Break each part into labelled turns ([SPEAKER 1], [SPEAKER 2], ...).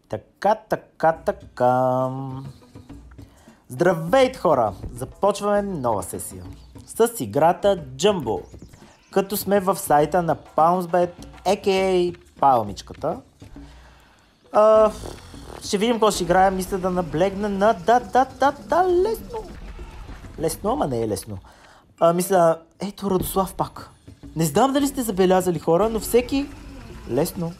[SPEAKER 1] Така. Здравейте хора! Започваме нова сесия с играта Jumbo, като сме в сайта на PalmsBet, a.k.a. Палмичката. Ще видим какво ще играем, мисля да наблегна на лесно. Лесно, ама не е лесно. Мисля, ето Радослав пак. Не знам дали сте забелязали хора, но всеки... Лесно.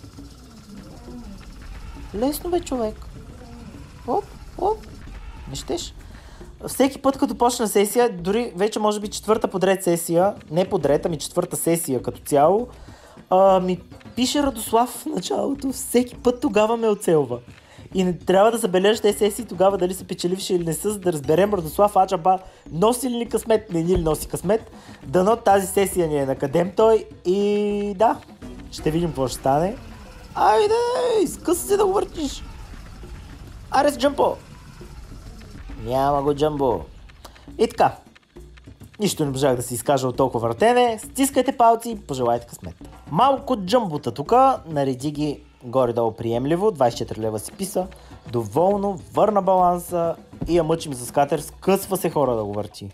[SPEAKER 1] Лесно бе, човек. Оп. Не щеш? Всеки път като почна сесия, дори вече може би четвърта подред сесия, не подред, ами четвърта сесия като цяло, ми пише Радослав в началото, всеки път тогава ме оцелва. И не трябва да забележиш тези сесии тогава дали са печеливши или не са, за да разберем Радослав Аджаба носи ли ни късмет, не ни ли носи късмет. Дано тази сесия ни е накъдем той и да, ще видим какво ще стане. Айде, изкъса се да го въртиш. Аре с Джампо. Няма го Джамбо. И така. Нищо не можах да се изкажа от толкова въртене. Стискайте палци и пожелайте късмет. Малко джамбута тука. Нареди ги горе-долу приемливо. 24 лева си писа. Доволно. Върна баланса. И я мъчим за скатер. Скъсва се хора да го върти.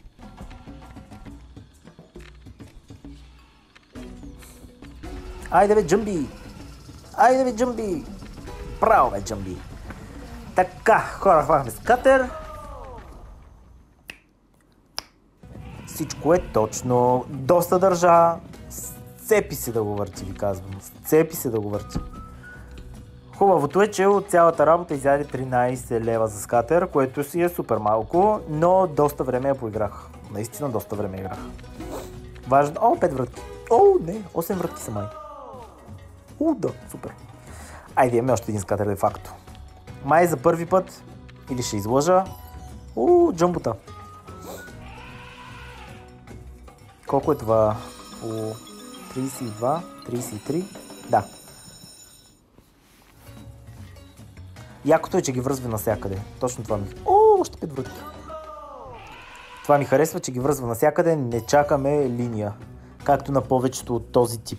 [SPEAKER 1] Айде бе Джамби. Браво бе Джамби. Така, хора, хванахме скатер. Всичко е точно. Доста държа. Сцепи се да го върти, ви казвам. Сцепи се да го върти. Хубавото е, че от цялата работа изяде 13 лева за скатер, което си е супер малко, но доста време я поиграх. Наистина доста време играх. Важно. 5 вратки. Не, 8 вратки са май. Да, супер. Айде, имаме още един скатер де факто. Май за първи път. Или ще излъжа. Джамбута. Колко е това? 32, 33? Да. Якото е, че ги връзва навсякъде. Точно това ми... още 5 вратки. Това ми харесва, че ги връзва навсякъде. Не чакаме линия. Както на повечето от този тип.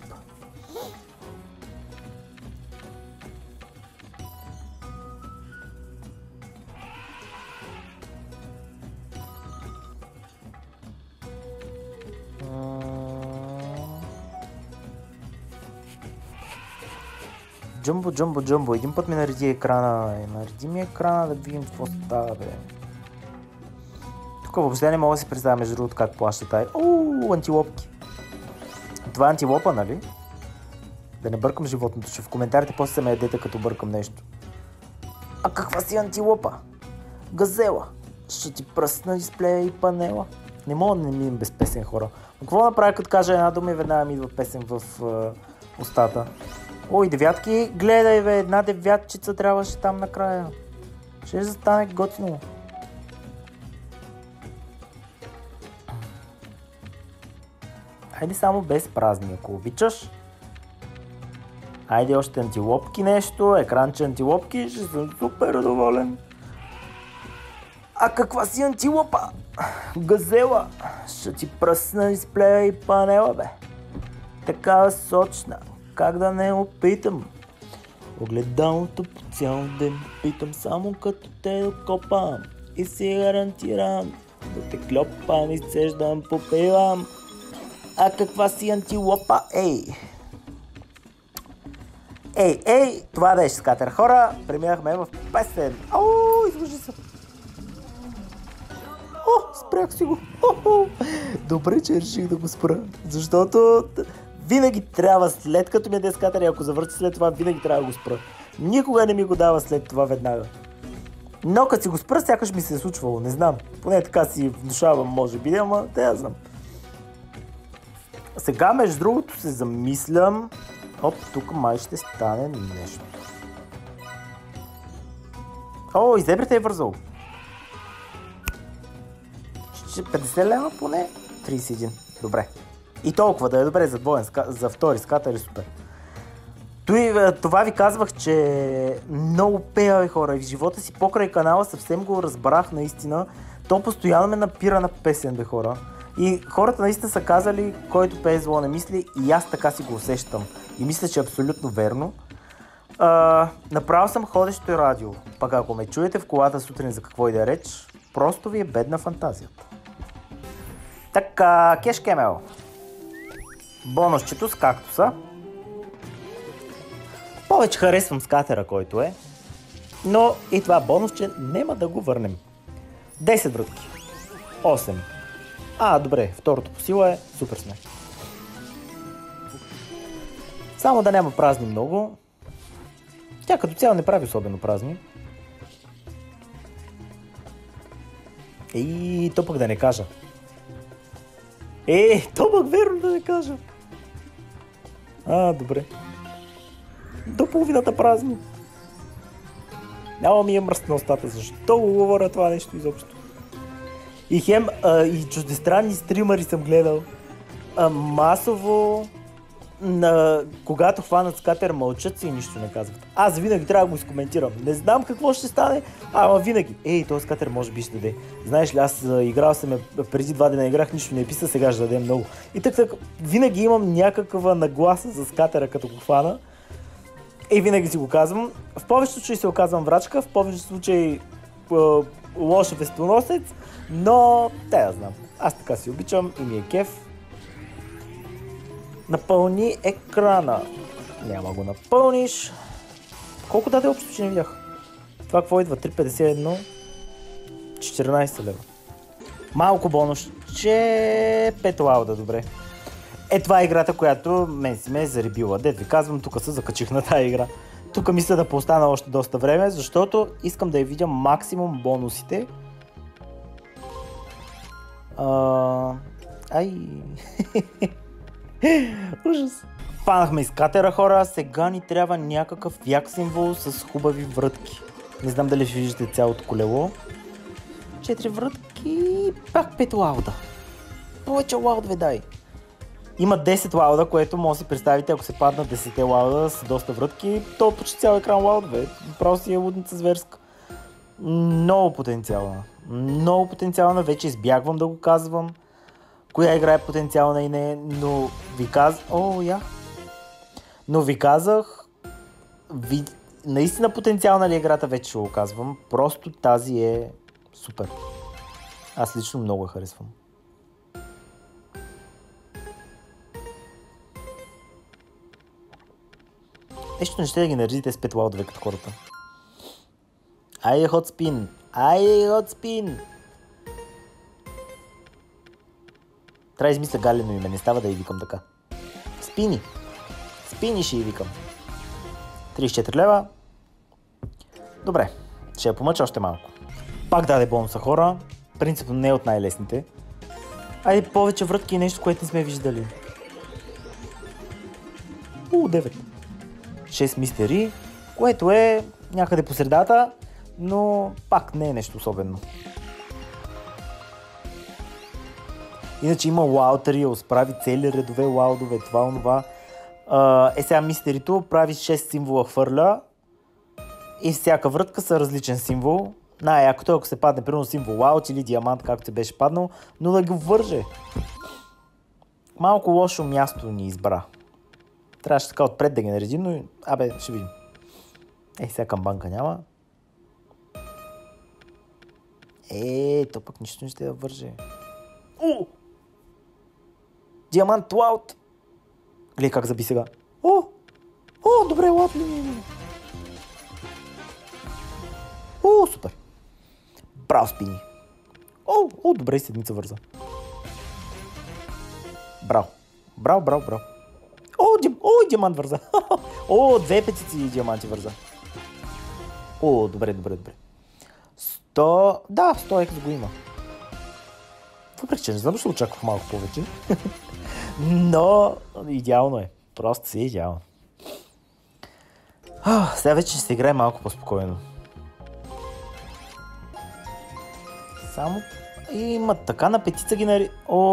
[SPEAKER 1] Джамбо. Един път ми нареди екрана. Нареди ми екрана да видим какво става, бе. Тук въобще не мога да си представя между другото как плаща тая. Антилопки. Това е антилопа, нали? Да не бъркам животното, че в коментарите после се ме ядете като бъркам нещо. А каква си антилопа? Газела. Ще ти пръсна дисплея и панела. Не мога да не минем без песен, хора. Но какво направя като кажа една дума и веднага ми идва песен в устата? Девятки, гледай бе, една девятчица трябваше там накрая. Ще застане готино. Хайде само без празни, ако обичаш. Хайде още антилопки нещо, екранче антилопки, ще съм супер доволен. А каква си антилопа? Газела, ще ти пръсна дисплея и панела, бе. Такава сочна. Как да не опитам? Огледалото по цял ден питам, само като те докопам и си гарантирам да те клепам, изцеждам, попивам. А каква си антилопа? Ей, това беше скатер, хора. Преминахме в песен. Излъжи се. Спрях си го. Добре, че реших да го спра, защото винаги трябва, след като ми яде скатер, и ако завърти след това, винаги трябва да го спра. Никога не ми го дава след това веднага. Но като си го спра, сякаш ми се е случвало, не знам. Поне така си внушавам, може би, ама те я знам. Сега, между другото, се замислям. Тук май ще стане нещо. И зебрата е вързал. 50 лева поне? 31. Добре. И толкова да е добре за двоен, за втори скатер е супер. Това ви казвах, че много пея, бе, хора, и в живота си покрай канала съвсем го разбрах наистина. То постоянно ме напира на песен, бе, хора. И хората наистина са казали, който пее зло не мисли, и аз така си го усещам. И мисля, че е абсолютно верно. Направил съм ходещо радио. Пък ако ме чуете в колата сутрин за какво и да е реч, просто ви е бедна фантазията. Така, Кеш Кемел. Бонусчето с кактуса. Повече харесвам скатера, който е. Но и това бонусче няма да го върнем. 10 врътки. 8. Добре, второто по сила е. Супер сме. Само да няма празни много. Тя като цяло не прави особено празни. То пък да не кажа. То пък верно да не кажа. Добре. До половината празни. Няма ми е мръсно на устата. Защо го говоря това нещо изобщо? И хем, и чуждестранни стримари съм гледал. Масово, когато хванат скатер, мълчат си и нищо не казват. Аз винаги трябва да го изкоментирам. Не знам какво ще стане, ама винаги. Този скатер може би ще даде. Знаеш ли, аз играл съм преди 2 дена играх, нищо не писа, сега ще даде много. И така, винаги имам някаква нагласа за скатера, като го хвана. Винаги си го казвам. В повечето случаи се оказвам врачка, в повечето случаи лош вестоносец, но да знам. Аз така си обичам и ми е кеф. Напълни екрана. Няма го напълниш. Колко даде общо, че не видях? Това какво идва? 3,51. 14 лева. Малко бонус. 5 лауда, добре. Това е играта, която мен си ме е заребила. Дет ви казвам, тук се закачих на тази игра. Тук мисля да поостана още доста време, защото искам да я видя максимум бонусите. Ужас. Фанахме из катера, хора, сега ни трябва някакъв як символ с хубави врътки. Не знам дали ще виждате цялото колело. 4 врътки, пак 5 лауда. Повече лаудове дай. Има 10 лауда, което може да си представите, ако се паднат 10 лауда с доста врътки, то почти цял екран лаудове. Просто си е лудница зверска. Много потенциална. Много потенциална, вече избягвам да го казвам. Коя игра е потенциална и не, но ви казах... Но ви казах... Наистина потенциална ли е играта, вече ще го казвам. Просто тази е супер. Аз лично много я харесвам. Нещо не ще да ги наредите с 5 лаудове като хората. Айде хот спин! Айде хот спин! Трябва да измисля галено име, не става да я викам така. Спини! Спини ще я викам. 34 лева. Добре, ще я помъча още малко. Пак даде бонуса, хора. Принципно не е от най-лесните. Айде повече врътки и нещо, което не сме виждали. 9. 6 мистери, което е някъде по средата, но пак не е нещо особено. Иначе има лаутъри, справи цели редове лаудове, това, онова. Сега мистерито прави 6 символа хвърля и всяка врътка са различен символ. Най-якото, ако се падне примерно символ лаут или диамант, както се беше паднал, но да го върже. Малко лошо място ни избра. Трябваше така отпред да ги наредим, но ще видим. Сега камбанка няма. То пък нищо не ще да върже. Диамант лаут! Гледай как заби сега. Добре, лаут ли? Супер. Браво, спини. Добре, седмица върза. Браво. Браво. Диамант върза. 2 петици диаманти върза. Добре. 100... Да, 100 екс го има. Въпреки, че не знам, ще очаквах малко повече. Но идеално е. Просто си е идеално. Сега вече ще се играе малко по-спокойно. Само... Има така на петица ги нари...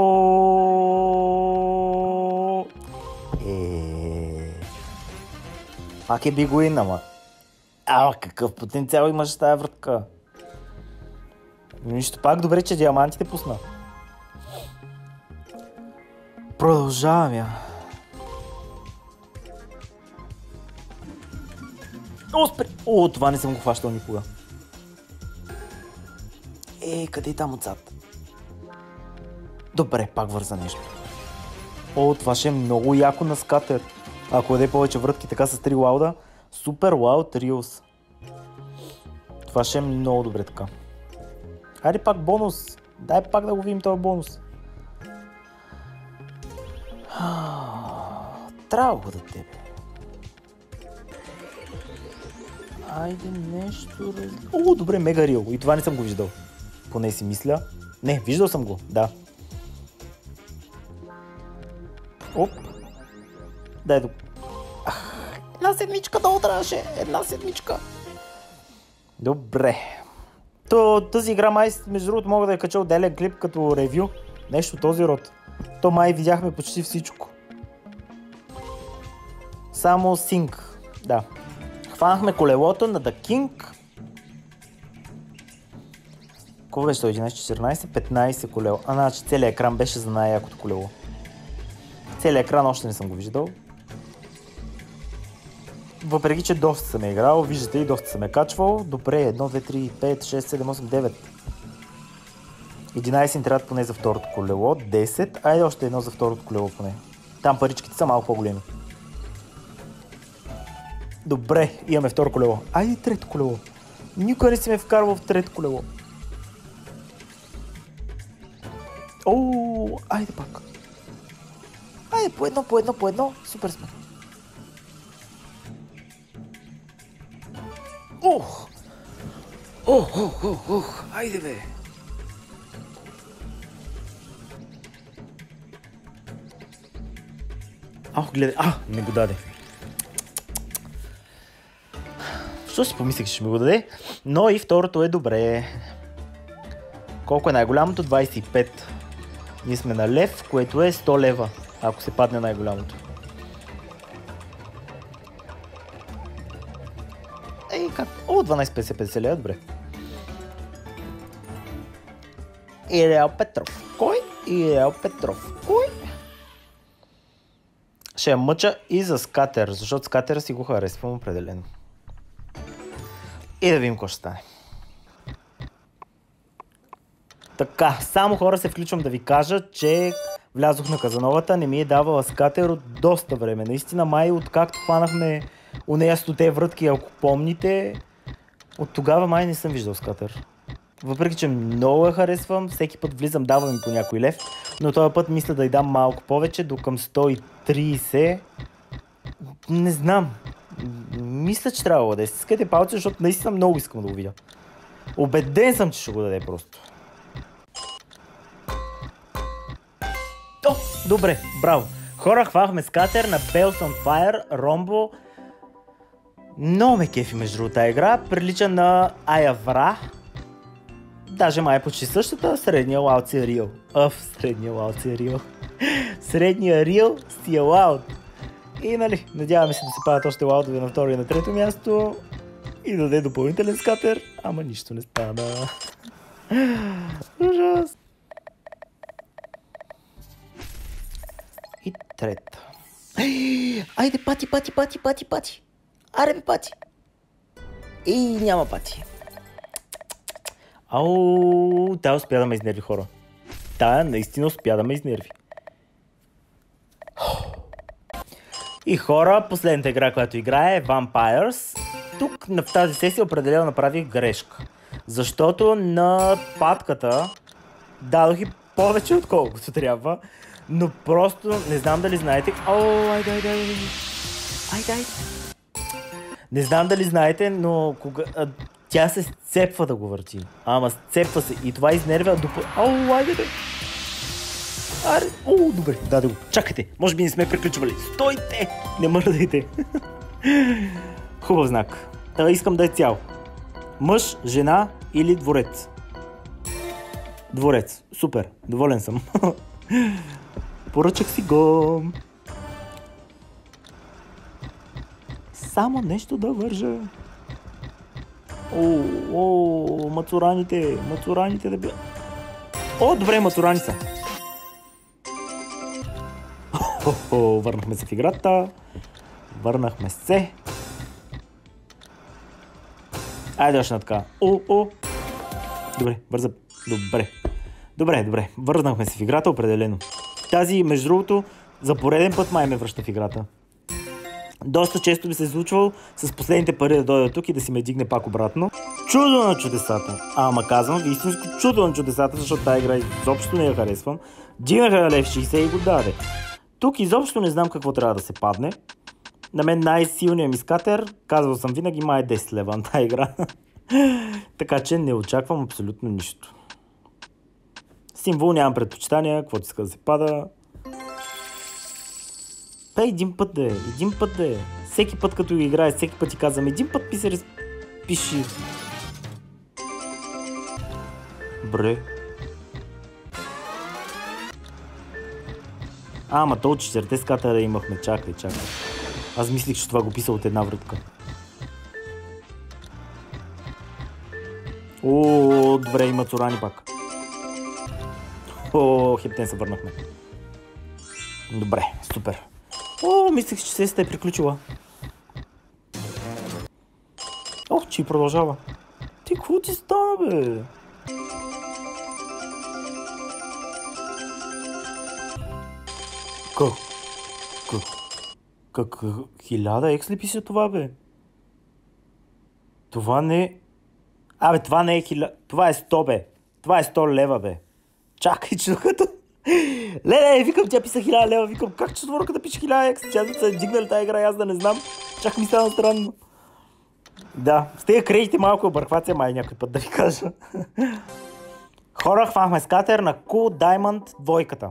[SPEAKER 1] Пак е бигуин, ама. Какъв потенциал имаш с тази вратка. Нищо, пак добре, че диамантите пусна. Продължавам я. О, спри! О, това не съм го хващал никога. Къде е там отзад? Добре, пак върза нещо. О, това ще е много яко на скатер. Ако даде повече врътки така с 3 лауда. Супер лауд Рилс. Това ще е много добре така. Хайде пак бонус. Дай пак да го видим този бонус. Трябва го да тебе. Айде нещо... О, добре, мега рил. И това не съм го виждал. Поне си мисля. Не, виждал съм го, да. Оп. Дай до... Една седмичка долу трябваше. Една седмичка. Добре. Тази игра май, между другото, мога да я кача отделен клип като ревю. Нещо този род. То май видяхме почти всичко. Само синк. Да. Хванахме колелото на The King. Колко беше 11, 14, 15 колело. Значи целият екран беше за най-якото колело. Целият екран още не съм го виждал. Въпреки, че доста съм играл, виждате и доста съм качвал. Добре, 1, 2, 3, 5, 6, 7, 8, 9. 11 ни трябват поне за второто колело. 10. Айде още едно за второто колело поне. Там паричките са малко по-големи. Добре, имаме второ колело. Айде трето колело. Никой не си ме вкарвал в трето колело. О, айде пак. Айде по едно. Супер сме. Айде бе. Гледай. Не го даде. Що си помислих, че ще ми го даде? Но и второто е добре. Колко е най-голямото? 25. Ние сме на лев, което е 100 лева, ако се падне най-голямото. Как? 12,50 лева, добре. Иреал Петров. Кой? Иреал Петров. Кой? Ще я мъча и за скатер, защото скатера си го харесвам определено. И да видим какво ще стане. Така, само хора се включвам да ви кажа, че влязох на Казановата, не ми е давала скатер от доста време. Наистина май откакто хванахме онея 100 врътки, ако помните, от тогава май не съм виждал скатер. Въпреки, че много я харесвам, всеки път влизам, давам ми по някой лев, но този път мисля да й дам малко повече, до към 130. Не знам. Мисля, че трябва да е. Стискайте палци, защото наистина много искам да го видя. Убеден съм, че ще го даде просто. Добре, браво. Хора, хвахме скатер на Bells on Fire, Ромбо. Много ме кефи между другото тази игра. Прилича на Аявра. Даже май е почти същата. Средния лаут си е рил. Средния лаут си е рил. Средния рил си е лаут. И нали, надяваме се да се падат още лаудове на второ и на трето място. И да даде допълнителен скатер. Ама нищо не стана. Ужас. И трета. Айде, пати. Аре бе, пати. И няма пати. Тя успя да ме изнерви, хора. Тя наистина успя да ме изнерви. И хора, последната игра, която играе е Vampires. Тук в тази сесия определено направих грешка. Защото на патката дадох и повече отколкото трябва. Но просто не знам дали знаете... Айде. Не знам дали знаете, но тя се сцепва да го върти. Ама сцепва се и това изнервя айде бе. Добре, даде го. Чакайте, може би не сме приключвали. Стойте! Не мърдайте. Хубав знак. Искам да е цял. Мъж, жена или дворец? Дворец. Супер. Доволен съм. Поръчах си го. Само нещо да вържа. Мацураните да бия. Добре, мацурани са. Върнахме се в играта. Върнахме се. Айде още на така. Добре, бърза. Добре. Върнахме се в играта, определено. Тази, между другото, за пореден път май ме връща в играта. Доста често би се случвало с последните пари да дойда тук и да си ме дигне пак обратно. Чудо на чудесата! Ама казвам ви истинско чудо на чудесата, защото тази игра изобщо не я харесвам. Дигнаха лев 60 и го даде. Тук изобщо не знам какво трябва да се падне. На мен най-силният ми скатер, казвал съм винаги, май е 10 лева на тази игра. Така че не очаквам абсолютно нищо. Символ, нямам предпочитания, каквото иска да се пада. Един път да е. Всеки път като играе, всеки път ти казвам, един път ми се разпиши. Бре. Ама то от 4 скатера имахме, чакай. Аз мислих, че това го писал от една вратка. Добре, има цурани пак. Хептен се върнахме. Добре, супер. Мислех, че сесията е приключила. Че и продължава. Ти, какво ти стана, бе? Как? 1000 екс ли пише това, бе? Това не... това не е 1000... Това е 100, бе. Това е 100 лева, бе. Чакай, че докато... Леле, викам, тя писа 1000 лева. Викам, как четворката пише 1000 екс? Тя да се дигнали тази игра, аз да не знам. Чак ми стана странно. Да, с тези кредити малко обърхвация, май някой път да ви кажа. Хора, хванахме скатер на Cool Diamond двойката.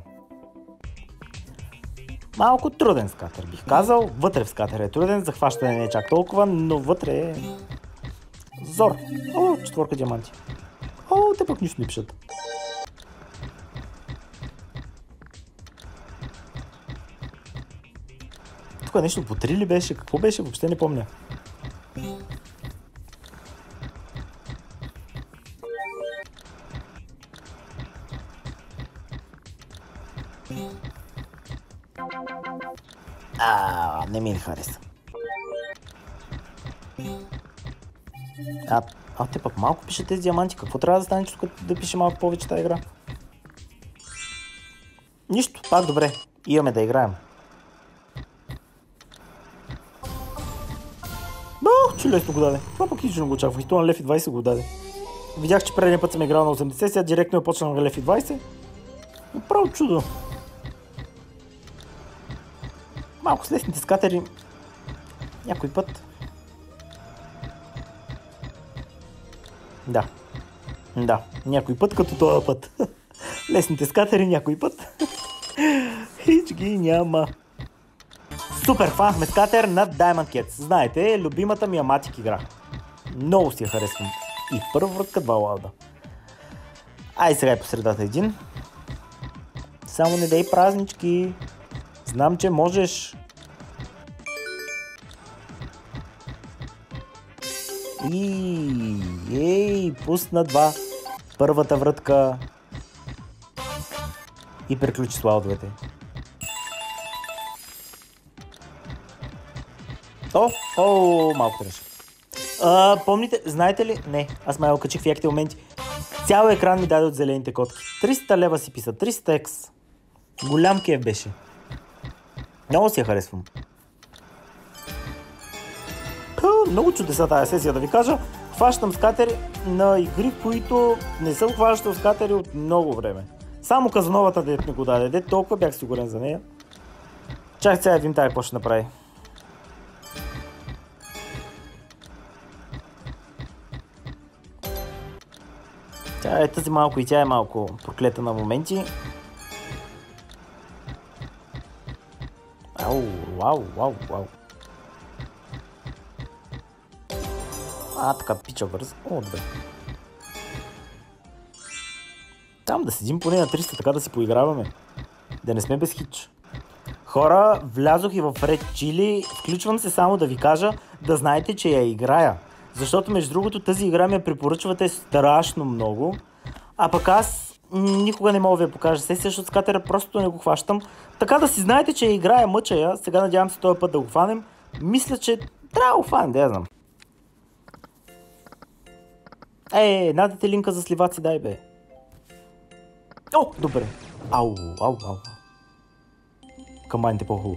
[SPEAKER 1] Малко труден скатер, бих казал. Вътре в скатер е труден, захващане не е чак толкова, но вътре е... Зор. 4 диаманти. Те пък нищо не пишат. Тук нещо по 3 ли беше? Какво беше? Въобще не помня. Не ми хареса. Те пък малко пише тези диаманти. Какво трябва да стане, като да пише малко повече тази игра? Нищо, пак добре. Имаме да играем. Че лесно го даде. Това пък излично го очаквах. И то на лев и 20 го даде. Видях, че предния път съм играл на 80, сега директно е почнал на лев и 20. Направо чудо. Малко с лесните скатери. Някой път. Да, някой път като този път. Лесните скатери някой път. Хич ги няма. Супер, хванахме скатер на Diamond Cats. Знаете, любимата ми Аматик игра. Много си я харесвам. И първа врътка 2 лауда. Сега е по средата един. Само не дай празнички. Знам, че можеш. Пусна 2. Първата врътка. И приключи с лаудовете. Малко треше. Помните, знаете ли? Не, аз ме окачих в яките моменти. Цял екран ми даде от зелените котки. 300 лева си писа, 300 екс. Голям кеф беше. Много си я харесвам. Много чудеса тази сесия, да ви кажа. Хващам скатери на игри, които не съм хващал скатери от много време. Само Казановата дет ми го даде. Толкова бях сигурен за нея. Чак сега видим тая какво ще направи. Тя е тази малко и тя е малко проклета на моменти. Вау. Така пича бързо. Добре. Там да седим поне на 300, така да си поиграваме. Да не сме без хич. Хора, влязох и в Red Chili. Включвам се само да ви кажа, да знаете, че я играя. Защото между другото тази игра ми я препоръчвате страшно много. А пък аз никога не мога да ви я покажа сесия, защото скатера просто не го хващам. Така да си знаете, че я играя, мъча я. Сега надявам се този път да го хванем. Мисля, че трябва да го хванем, да я знам. Надате линка за сливаци, дай бе. О, добре. Ау. Камбаните по-хубаво.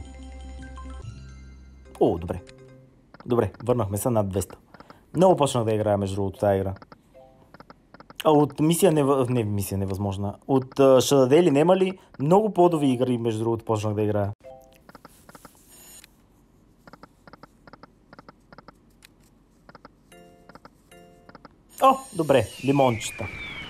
[SPEAKER 1] О, добре. Добре, върнахме се над 200. Много почнах да играя, между другото, тази игра. От мисия невъзможна. От Шададели нема ли? Много подови игри, между другото, почнах да играя. О, добре, лимончета.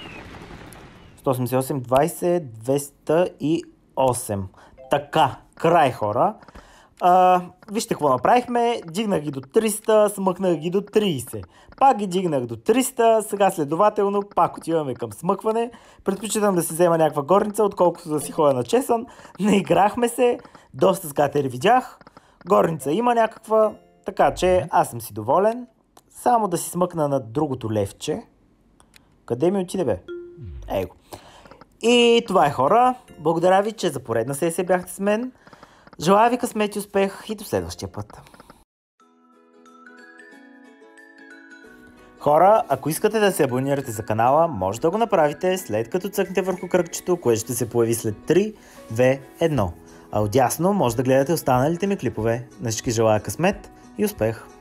[SPEAKER 1] 188, 20, 208. Така, край, хора. Вижте какво направихме. Дигнах ги до 300, смъкнах ги до 30. Пак ги дигнах до 300, сега следователно пак отиваме към смъкване. Предпочитам да си взема някаква горница, отколкото да си ходя на чесън. Наиграхме се, доста скатери видях. Горница има някаква, така че аз съм си доволен. Само да си смъкна на другото левче. Къде ми отиде, бе? Его. И това е, хора. Благодаря ви, че за поредна сесия бяхте с мен. Желая ви късмет и успех и до следващия път. Хора, ако искате да се абонирате за канала, може да го направите след като цъкнете върху кръгчето, което ще се появи след 3, 2, 1. А отдясно може да гледате останалите ми клипове. На всички желая късмет и успех!